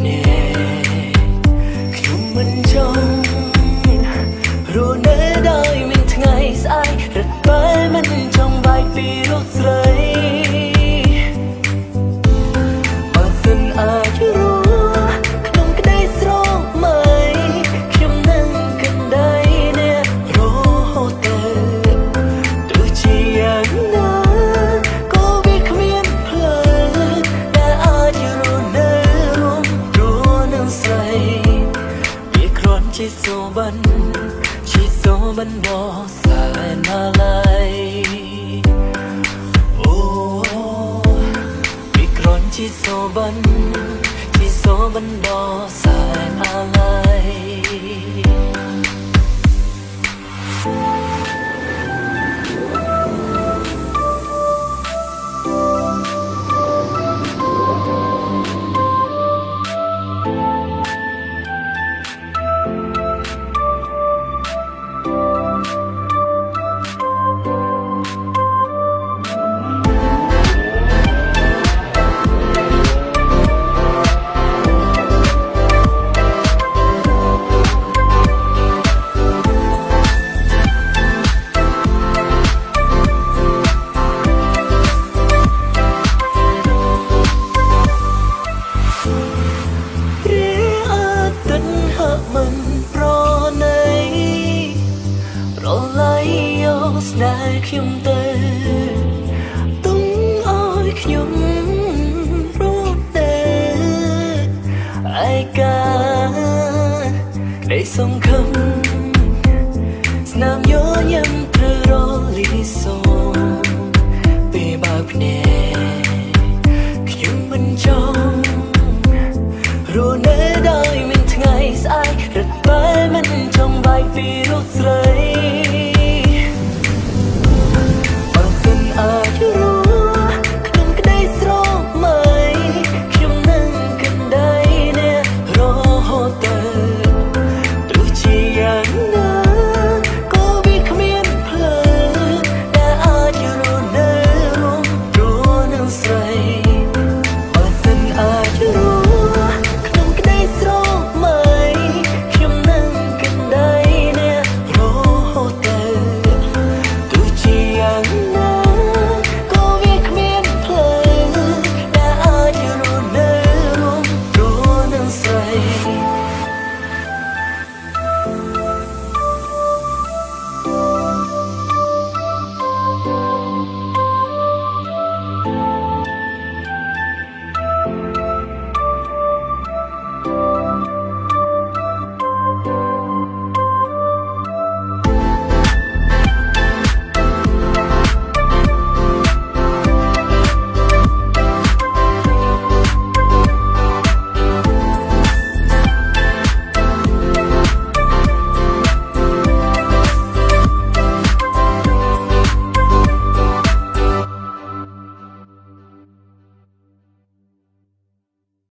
ភ្នែកខ្ញុំមិនចង់រស់នៅដោយមានថ្ងៃស្អែករត់បែមិនចង់បែកពីរូបស្រីបើសិនអាចរស់ក្នុងក្តីស្រមៃខ្ញុំនឹងកណ្ដីអ្នករហូតទៅទោះជាយ៉ាងណាក៏វាគ្មានផ្លូវដែលអាចរស់នៅរួមរស់នឹងស្រីវាគ្រាន់ជាសូបាន់ដ៏សែនអាឡ័យអូវាគ្រាន់ជាសូបាន់ដ៏សែនអាឡ័យស្នេហ៍ខ្ញុំទៅទុំឲ្យខ្ញុំរត់ទៅឯកាក្តីសង្ឃឹមស្នាមញញឹមត្រូវរលីសូមពេលបើកភ្នែកខ្ញុំមិនចង់រស់នៅដោយមានថ្ងៃស្អែករត់បែមិនចង់បែកពីរូបស្រី